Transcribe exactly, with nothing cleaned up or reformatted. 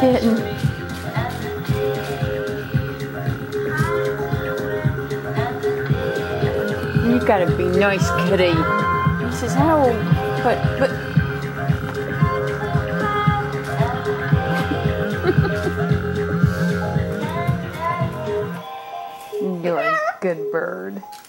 kitten. You gotta be nice, kitty. He says, how? But, but. You're a good bird.